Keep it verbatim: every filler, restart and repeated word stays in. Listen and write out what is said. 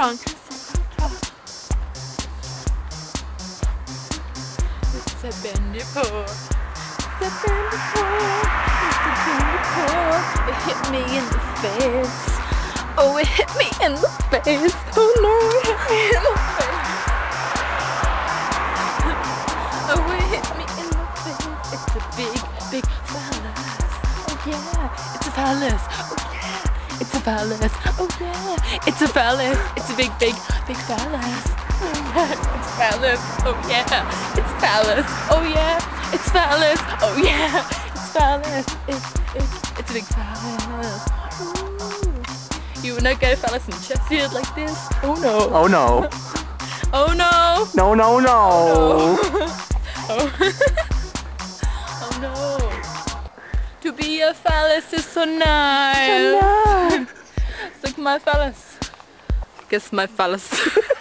wrong. It's a bandipore. It's a bandipore. It's a bandipore. It hit me in the face. Oh, it hit me in the face. Oh no, it hit me in the face. Oh, it hit me in the face. It's a big, big phallus. Oh yeah, it's a phallus. Oh yeah, it's a phallus. Oh yeah, it's a phallus. It's a big, big, big phallus. Oh yeah, it's phallus. Oh yeah, it's phallus. Oh yeah, it's phallus. Oh yeah, it's phallus. It's, it's, it's a big phallus. Ooh. You would not get a phallus in the chest field like this. Oh no. Oh no. Oh no. No, no, no. Oh, oh no. To be a phallus is so nice. So nice. It's like my phallus. Guess my phallus.